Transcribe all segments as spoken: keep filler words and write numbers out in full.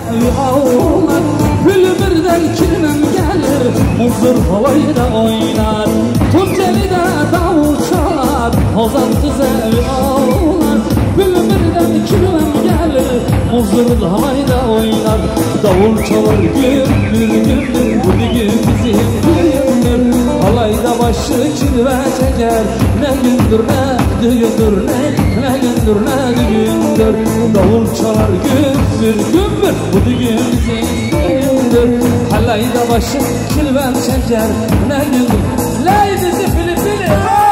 ağlar. Bülbürden kirmem gelir, muzur havayla oynar. Tunceli'de davul çalar, Ozan kıza ağlar. Bülbürden kirmem gelir, muzur havayla oynar. Davul çalar gümbür gümbür, bu düğün bizim düğündür. Halayda başı kirve çeker, ne gündür ne düğündür, ne, ne gündür ne düğündür. Davul çalar gümbür gümbür, bu düğün bizim düğündür. Halayda başı kirve çeker, ne gündür. Ley bizi Filipini,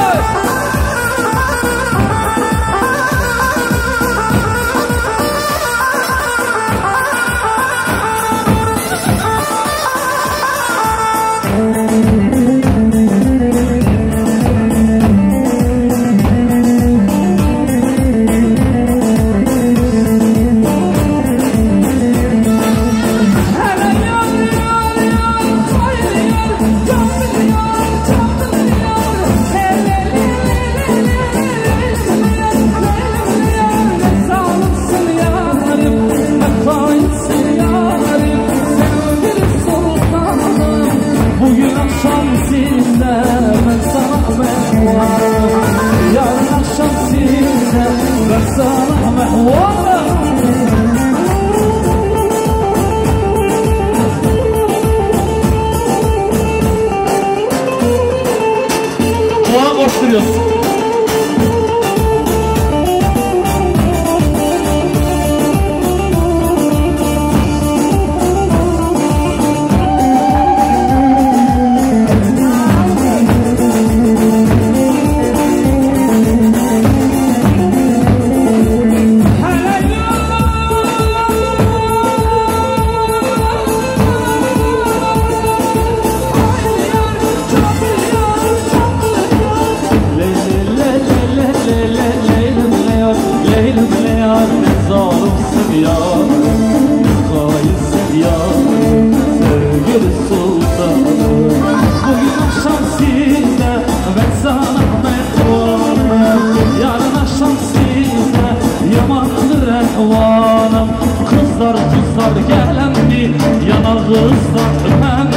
koşturuyorsun. Kızlar kızlar gelendi, yanağızdan öpem